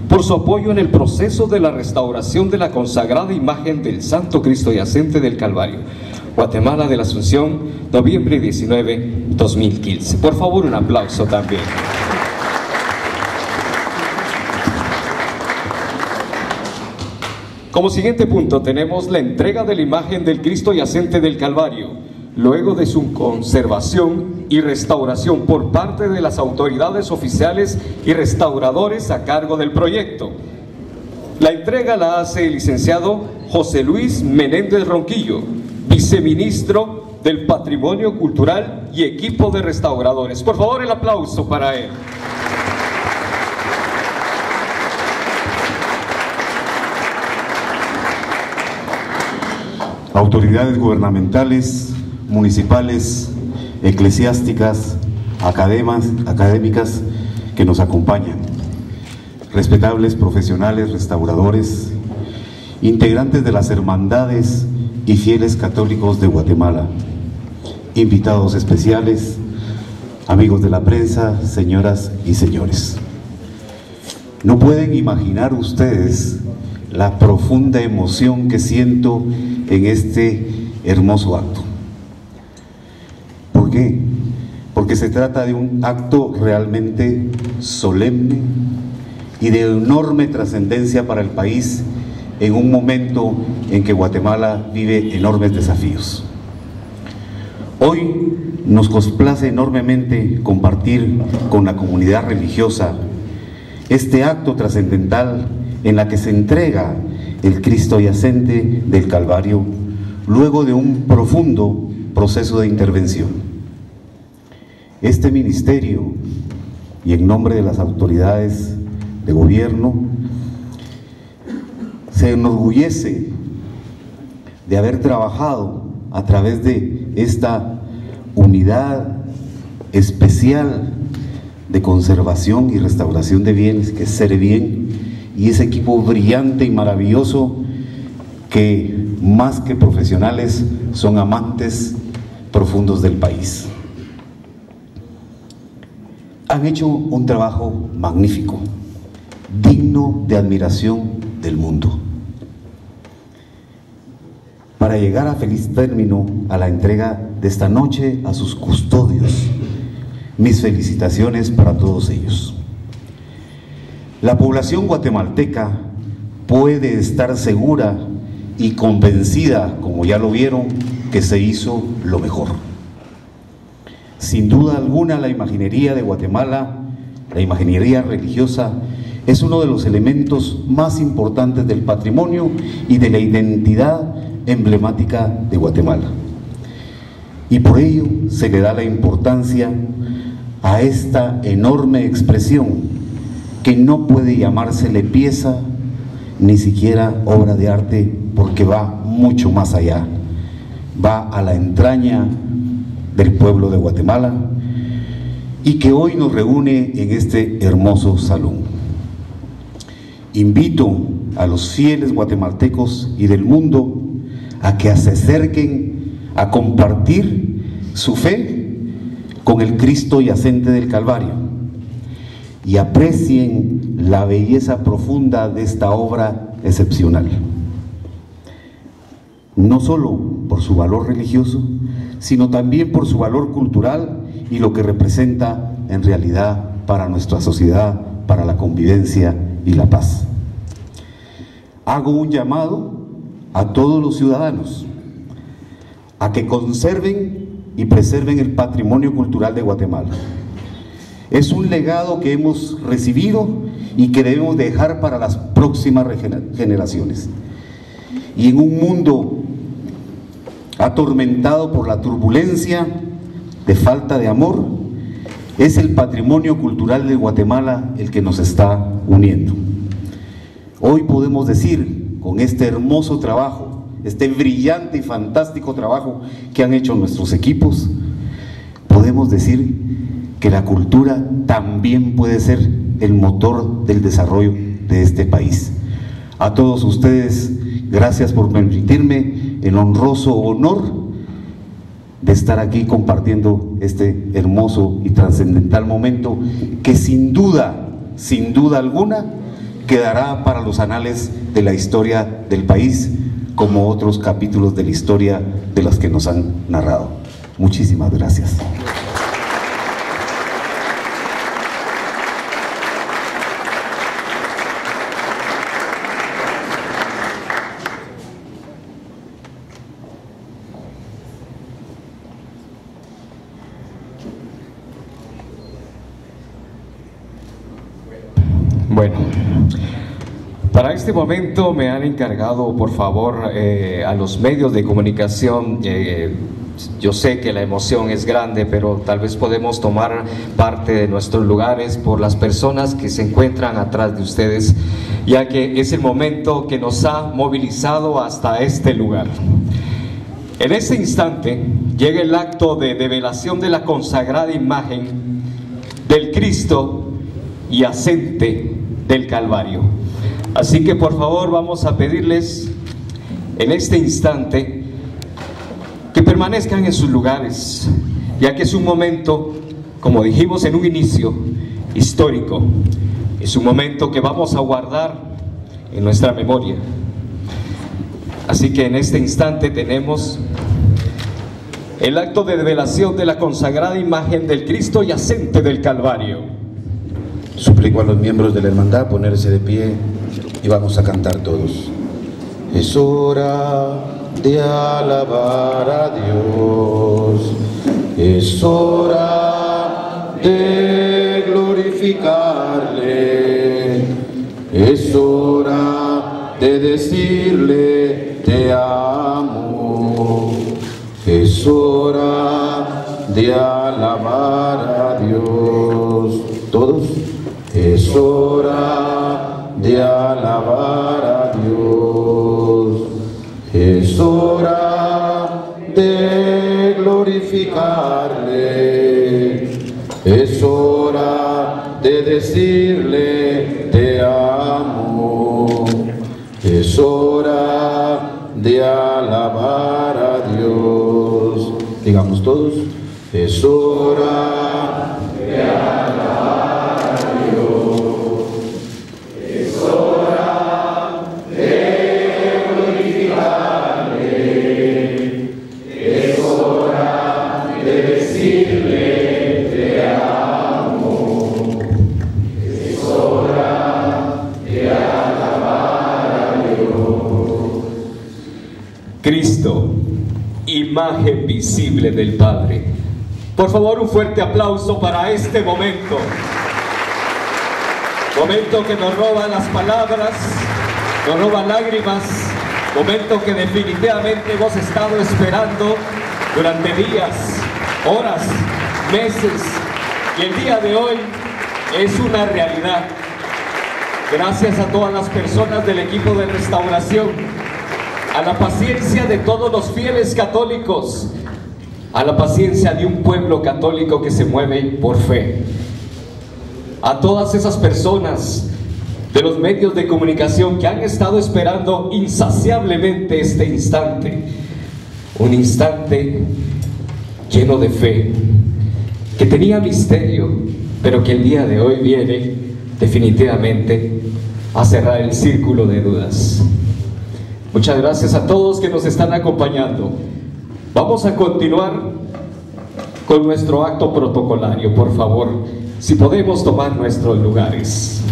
por su apoyo en el proceso de la restauración de la consagrada imagen del Santo Cristo Yacente del Calvario. Guatemala de la Asunción, noviembre 19, 2015. Por favor, un aplauso también. Como siguiente punto tenemos la entrega de la imagen del Cristo Yacente del Calvario, luego de su conservación y restauración por parte de las autoridades oficiales y restauradores a cargo del proyecto. La entrega la hace el licenciado José Luis Menéndez Ronquillo, viceministro del Patrimonio Cultural y equipo de restauradores. Por favor, el aplauso para él. Autoridades gubernamentales, municipales, eclesiásticas, académicas que nos acompañan, respetables profesionales, restauradores, integrantes de las hermandades y fieles católicos de Guatemala, invitados especiales, amigos de la prensa, señoras y señores. No pueden imaginar ustedes la profunda emoción que siento en este hermoso acto. ¿Por qué? Porque se trata de un acto realmente solemne y de enorme trascendencia para el país en un momento en que Guatemala vive enormes desafíos. Hoy nos complace enormemente compartir con la comunidad religiosa este acto trascendental en la que se entrega el Cristo Yacente del Calvario luego de un profundo proceso de intervención. Este ministerio, y en nombre de las autoridades de gobierno, se enorgullece de haber trabajado a través de esta unidad especial de conservación y restauración de bienes, que es Cerebien, y ese equipo brillante y maravilloso que, más que profesionales, son amantes profundos del país. Han hecho un trabajo magnífico, digno de admiración del mundo. Para llegar a feliz término a la entrega de esta noche a sus custodios, mis felicitaciones para todos ellos. La población guatemalteca puede estar segura y convencida, como ya lo vieron, que se hizo lo mejor. Sin duda alguna, la imaginería de Guatemala, la imaginería religiosa, es uno de los elementos más importantes del patrimonio y de la identidad emblemática de Guatemala. Y por ello se le da la importancia a esta enorme expresión que no puede llamársele pieza, ni siquiera obra de arte, porque va mucho más allá, va a la entraña del pueblo de Guatemala y que hoy nos reúne en este hermoso salón. Invito a los fieles guatemaltecos y del mundo a que se acerquen a compartir su fe con el Cristo Yacente del Calvario y aprecien la belleza profunda de esta obra excepcional, no solo por su valor religioso, sino también por su valor cultural y lo que representa en realidad para nuestra sociedad, para la convivencia y la paz. Hago un llamado a todos los ciudadanos a que conserven y preserven el patrimonio cultural de Guatemala. Es un legado que hemos recibido y que debemos dejar para las próximas generaciones. Y en un mundo atormentado por la turbulencia de falta de amor, es el patrimonio cultural de Guatemala el que nos está uniendo. Hoy podemos decir, con este hermoso trabajo, este brillante y fantástico trabajo que han hecho nuestros equipos, podemos decir que la cultura también puede ser el motor del desarrollo de este país. A todos ustedes, gracias por permitirme el honroso honor de estar aquí compartiendo este hermoso y trascendental momento que sin duda alguna, quedará para los anales de la historia del país, como otros capítulos de la historia de las que nos han narrado. Muchísimas gracias. Bueno, para este momento me han encargado, por favor, a los medios de comunicación. Yo sé que la emoción es grande, pero tal vez podemos tomar parte de nuestros lugares por las personas que se encuentran atrás de ustedes, ya que es el momento que nos ha movilizado hasta este lugar. En este instante llega el acto de develación de la consagrada imagen del Cristo yacente del Calvario. Así que por favor vamos a pedirles en este instante que permanezcan en sus lugares, ya que es un momento, como dijimos en un inicio, histórico. Es un momento que vamos a guardar en nuestra memoria. Así que en este instante tenemos el acto de develación de la consagrada imagen del Cristo yacente del Calvario. Suplico a los miembros de la hermandad ponerse de pie y vamos a cantar todos. Es hora de alabar a Dios, es hora de glorificarle, es hora de decirle te amo, es hora de alabar a Dios. ¿Todos? Es hora de alabar a Dios, es hora de glorificarle, es hora de decirle te amo, es hora de alabar a Dios. Digamos todos, es hora de alabar a Dios, es hora de glorificarle, es hora de decirle te amo, es hora de alabar a Dios. Cristo, imagen visible del Padre. Por favor, un fuerte aplauso para este momento. Momento que nos roba las palabras, nos roba lágrimas, momento que definitivamente hemos estado esperando durante días, horas, meses, y el día de hoy es una realidad. Gracias a todas las personas del equipo de restauración, a la paciencia de todos los fieles católicos, a la paciencia de un pueblo católico que se mueve por fe, a todas esas personas de los medios de comunicación que han estado esperando insaciablemente este instante, un instante lleno de fe, que tenía misterio, pero que el día de hoy viene definitivamente a cerrar el círculo de dudas. Muchas gracias a todos que nos están acompañando. Vamos a continuar con nuestro acto protocolario. Por favor, si podemos tomar nuestros lugares.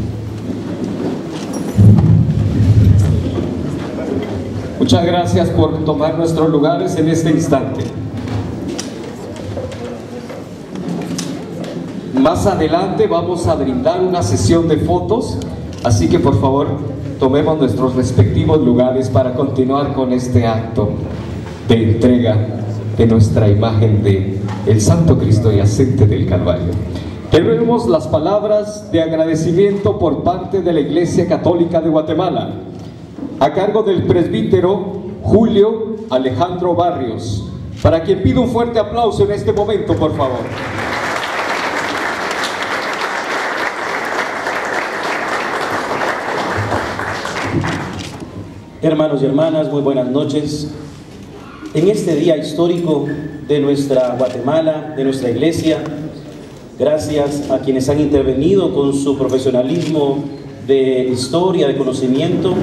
Muchas gracias por tomar nuestros lugares en este instante. Más adelante vamos a brindar una sesión de fotos, así que por favor tomemos nuestros respectivos lugares para continuar con este acto de entrega de nuestra imagen de el Santo Cristo yacente del Calvario. Tenemos las palabras de agradecimiento por parte de la Iglesia Católica de Guatemala, a cargo del presbítero Julio Alejandro Barrios, para quien pido un fuerte aplauso en este momento, por favor. Hermanos y hermanas, muy buenas noches. En este día histórico de nuestra Guatemala, de nuestra iglesia, gracias a quienes han intervenido con su profesionalismo de historia, de conocimiento,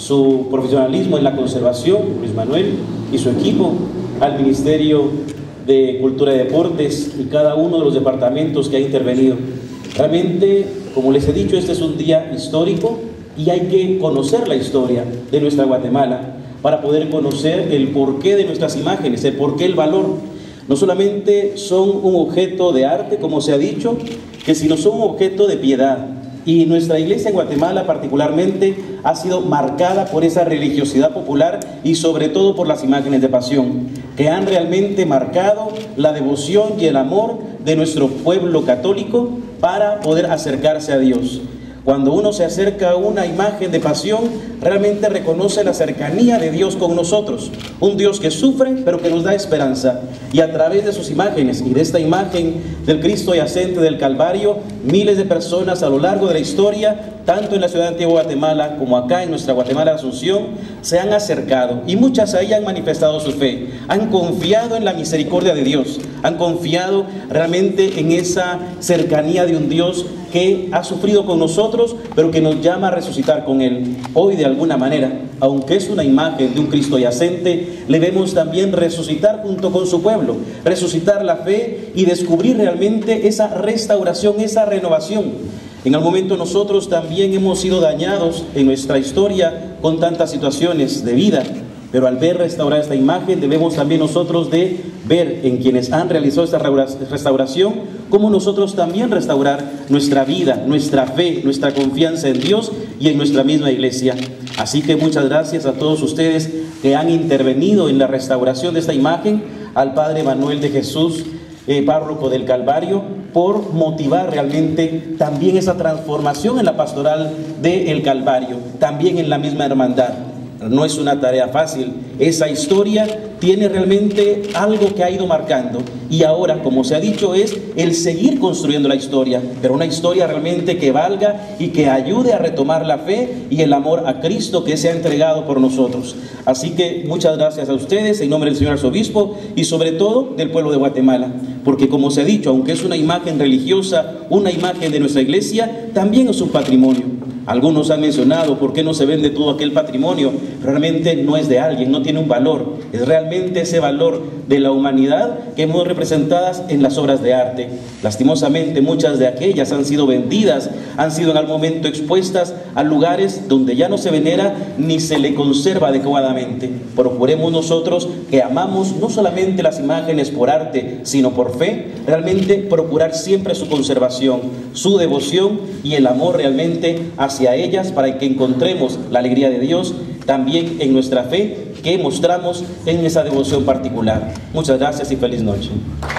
su profesionalismo en la conservación, Luis Manuel y su equipo, al Ministerio de Cultura y Deportes y cada uno de los departamentos que ha intervenido. Realmente, como les he dicho, este es un día histórico y hay que conocer la historia de nuestra Guatemala para poder conocer el porqué de nuestras imágenes, el porqué, el valor. No solamente son un objeto de arte, como se ha dicho, que sino son un objeto de piedad. Y nuestra iglesia en Guatemala particularmente ha sido marcada por esa religiosidad popular y sobre todo por las imágenes de pasión, que han realmente marcado la devoción y el amor de nuestro pueblo católico para poder acercarse a Dios. Cuando uno se acerca a una imagen de pasión, realmente reconoce la cercanía de Dios con nosotros. Un Dios que sufre, pero que nos da esperanza. Y a través de sus imágenes y de esta imagen del Cristo yacente del Calvario, miles de personas a lo largo de la historia, tanto en la ciudad de Antigua Guatemala como acá en nuestra Guatemala de Asunción, se han acercado. Y muchas ahí han manifestado su fe. Han confiado en la misericordia de Dios. Han confiado realmente en esa cercanía de un Dios que ha sufrido con nosotros, pero que nos llama a resucitar con Él. Hoy, de alguna manera, aunque es una imagen de un Cristo yacente, le vemos también resucitar junto con su pueblo, resucitar la fe y descubrir realmente esa restauración, esa renovación. En algún momento nosotros también hemos sido dañados en nuestra historia con tantas situaciones de vida, pero al ver restaurar esta imagen debemos también nosotros de ver en quienes han realizado esta restauración cómo nosotros también restaurar nuestra vida, nuestra fe, nuestra confianza en Dios y en nuestra misma iglesia. Así que muchas gracias a todos ustedes que han intervenido en la restauración de esta imagen, al Padre Manuel de Jesús, párroco del Calvario, por motivar realmente también esa transformación en la pastoral del Calvario, también en la misma hermandad. No es una tarea fácil. Esa historia tiene realmente algo que ha ido marcando y ahora, como se ha dicho, es el seguir construyendo la historia, pero una historia realmente que valga y que ayude a retomar la fe y el amor a Cristo que se ha entregado por nosotros. Así que muchas gracias a ustedes en nombre del señor arzobispo y sobre todo del pueblo de Guatemala, porque como se ha dicho, aunque es una imagen religiosa, una imagen de nuestra iglesia, también es un patrimonio. Algunos han mencionado por qué no se vende todo aquel patrimonio. Realmente no es de alguien, no tiene un valor. Es realmente ese valor de la humanidad que hemos representadas en las obras de arte. Lastimosamente muchas de aquellas han sido vendidas, han sido en algún momento expuestas a lugares donde ya no se venera ni se le conserva adecuadamente. Procuremos nosotros que amamos no solamente las imágenes por arte, sino por fe, realmente procurar siempre su conservación, su devoción y el amor realmente hacia ellas para que encontremos la alegría de Dios también en nuestra fe que mostramos en esa devoción particular. Muchas gracias y feliz noche.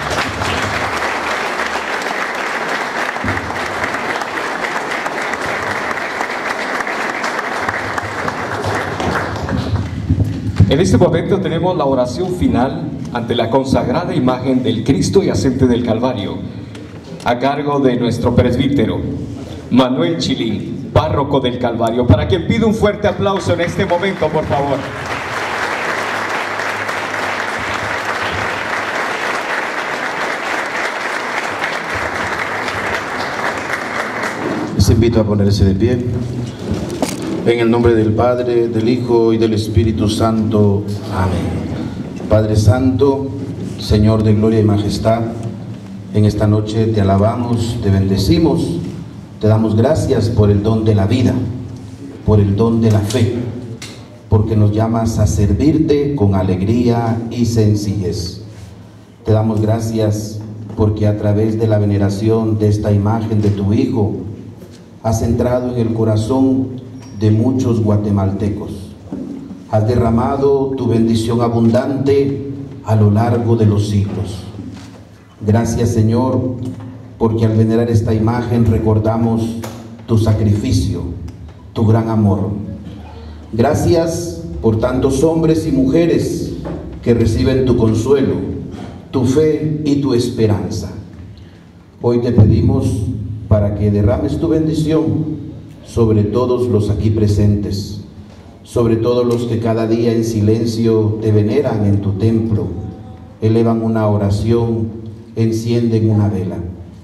En este momento tenemos la oración final ante la consagrada imagen del Cristo yacente del Calvario, a cargo de nuestro presbítero Manuel Chilín, párroco del Calvario, para quien pido un fuerte aplauso en este momento, por favor. Les invito a ponerse de pie. En el nombre del Padre, del Hijo y del Espíritu Santo. Amén. Padre Santo, Señor de gloria y majestad, en esta noche te alabamos, te bendecimos, te damos gracias por el don de la vida, por el don de la fe, porque nos llamas a servirte con alegría y sencillez. Te damos gracias porque a través de la veneración de esta imagen de tu Hijo, has entrado en el corazón de muchos guatemaltecos. Has derramado tu bendición abundante a lo largo de los siglos. Gracias, Señor, porque al venerar esta imagen recordamos tu sacrificio, tu gran amor. Gracias por tantos hombres y mujeres que reciben tu consuelo, tu fe y tu esperanza. Hoy te pedimos para que derrames tu bendición sobre todos los aquí presentes, sobre todos los que cada día en silencio te veneran en tu templo, elevan una oración, encienden una vela.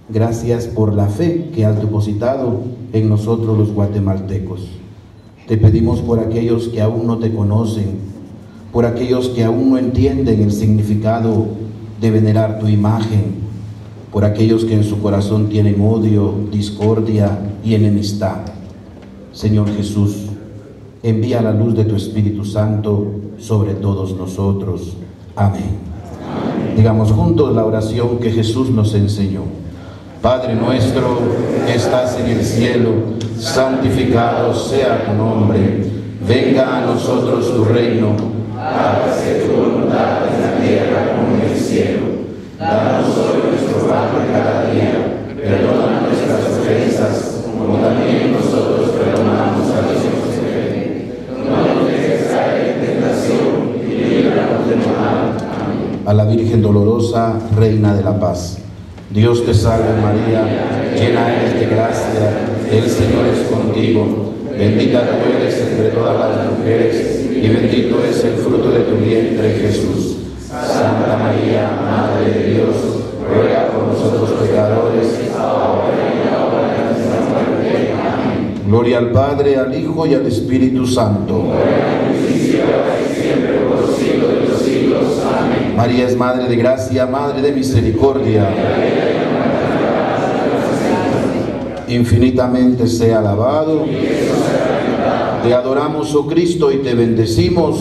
Gracias por la fe que has depositado en nosotros los guatemaltecos. Te pedimos por aquellos que aún no te conocen, por aquellos que aún no entienden el significado de venerar tu imagen, por aquellos que en su corazón tienen odio, discordia y enemistad. Señor Jesús, envía la luz de tu Espíritu Santo sobre todos nosotros. Amén. Digamos juntos la oración que Jesús nos enseñó. Padre nuestro que estás en el cielo, santificado sea tu nombre. Venga a nosotros tu reino. Hágase tu voluntad en la tierra como en el cielo. Danos hoy nuestro pan de cada día. Perdona nuestras ofensas, como también nosotros perdonamos a los que nos ofenden. No nos dejes caer en tentación y líbranos del mal. Amén. A la Virgen dolorosa, Reina de la Paz. Dios te salve María, llena eres de gracia, el Señor es contigo. Bendita tú eres entre todas las mujeres y bendito es el fruto de tu vientre, Jesús. Santa María, Madre de Dios, ruega por nosotros pecadores, ahora y en la hora de nuestra muerte. Amén. Gloria al Padre, al Hijo y al Espíritu Santo. María es Madre de Gracia, Madre de Misericordia. Infinitamente sea alabado. Te adoramos, oh Cristo, y te bendecimos.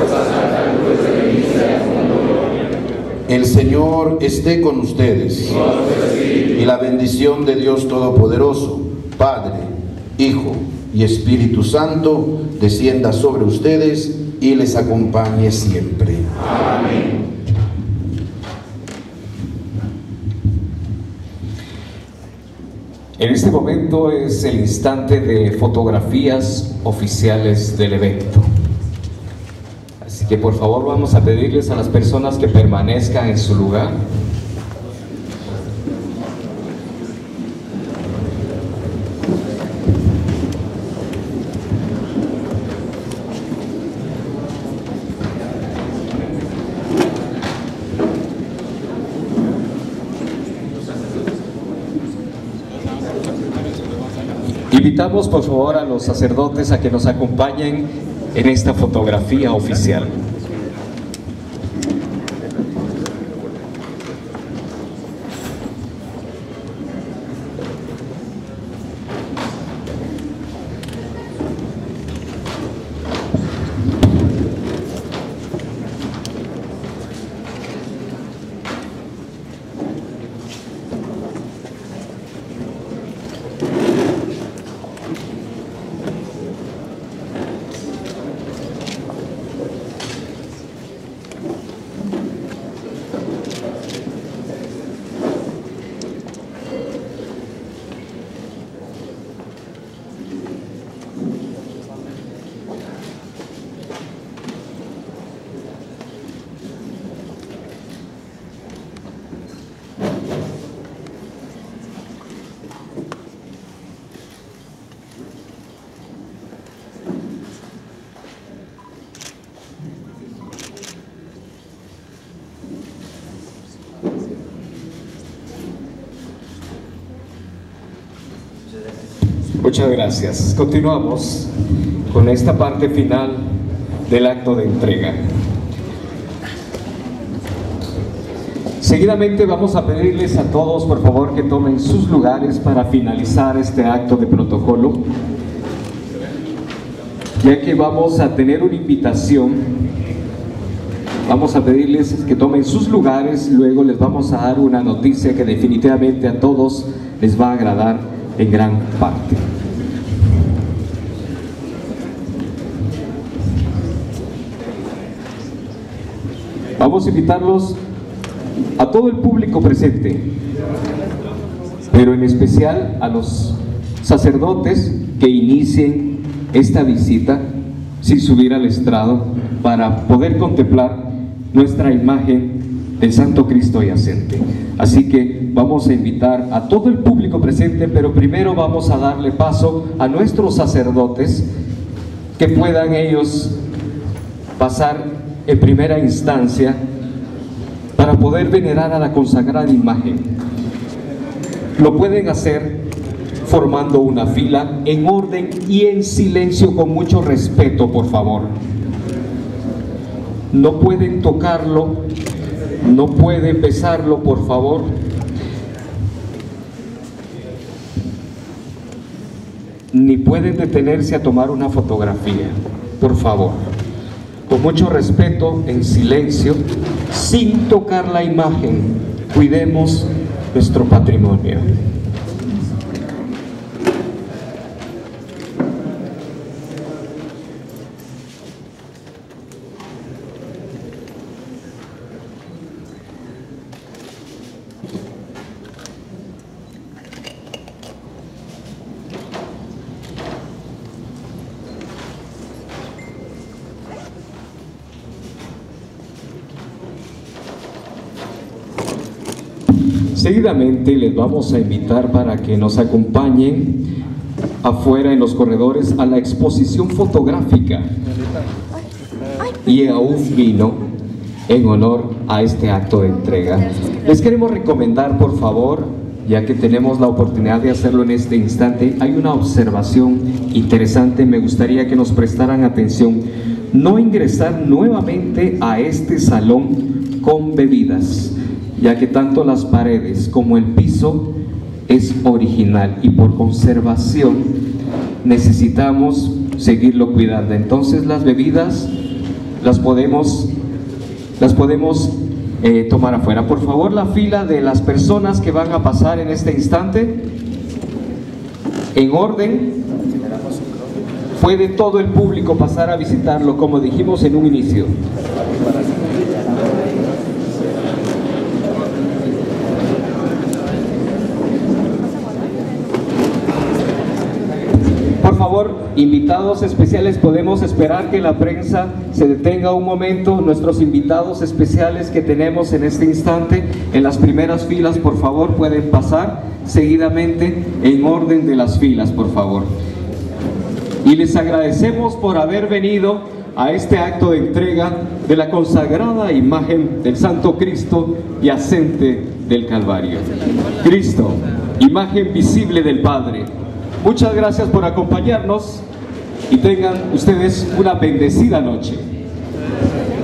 El Señor esté con ustedes. Y la bendición de Dios Todopoderoso, Padre, Hijo y Espíritu Santo, descienda sobre ustedes y les acompañe siempre. Amén. En este momento es el instante de fotografías oficiales del evento. Así que por favor vamos a pedirles a las personas que permanezcan en su lugar. Invitamos por favor a los sacerdotes a que nos acompañen en esta fotografía oficial. Muchas gracias. Continuamos con esta parte final del acto de entrega. Seguidamente vamos a pedirles a todos, por favor, que tomen sus lugares para finalizar este acto de protocolo, ya que vamos a tener una invitación. Vamos a pedirles que tomen sus lugares, luego les vamos a dar una noticia que definitivamente a todos les va a agradar en gran parte. Vamos a invitarlos a todo el público presente, pero en especial a los sacerdotes que inicien esta visita sin subir al estrado para poder contemplar nuestra imagen del Santo Cristo Yacente. Así que vamos a invitar a todo el público presente, pero primero vamos a darle paso a nuestros sacerdotes, que puedan ellos pasar en primera instancia para poder venerar a la consagrada imagen. Lo pueden hacer formando una fila en orden y en silencio, con mucho respeto, por favor. No pueden tocarlo, no pueden besarlo, por favor. Ni pueden detenerse a tomar una fotografía, por favor. Con mucho respeto, en silencio, sin tocar la imagen. Cuidemos nuestro patrimonio. Seguidamente les vamos a invitar para que nos acompañen afuera en los corredores a la exposición fotográfica y a un vino en honor a este acto de entrega. Les queremos recomendar, por favor, ya que tenemos la oportunidad de hacerlo en este instante, hay una observación interesante, me gustaría que nos prestaran atención. No ingresar nuevamente a este salón con bebidas, ya que tanto las paredes como el piso es original y por conservación necesitamos seguirlo cuidando. Entonces las bebidas las podemos tomar afuera. Por favor, la fila de las personas que van a pasar en este instante, en orden, puede todo el público pasar a visitarlo, como dijimos en un inicio. Por favor, invitados especiales, podemos esperar que la prensa se detenga un momento. Nuestros invitados especiales que tenemos en este instante, en las primeras filas, por favor, pueden pasar seguidamente en orden de las filas, por favor. Y les agradecemos por haber venido a este acto de entrega de la consagrada imagen del Santo Cristo Yacente del Calvario. Cristo, imagen visible del Padre. Muchas gracias por acompañarnos y tengan ustedes una bendecida noche.